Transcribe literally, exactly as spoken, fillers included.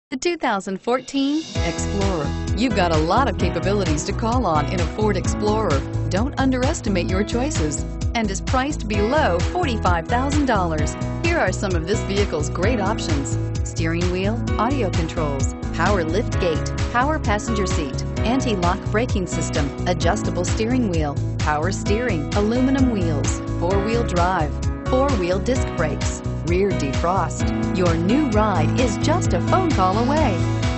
The two thousand fourteen Explorer. You've got a lot of capabilities to call on in a Ford Explorer. Don't underestimate your choices, and is priced below forty-five thousand dollars. Here are some of this vehicle's great options: steering wheel audio controls, power lift gate, power passenger seat, anti-lock braking system, adjustable steering wheel, power steering, aluminum wheels, four-wheel drive, four-wheel disc brakes, rear defrost. Your new ride is just a phone call away.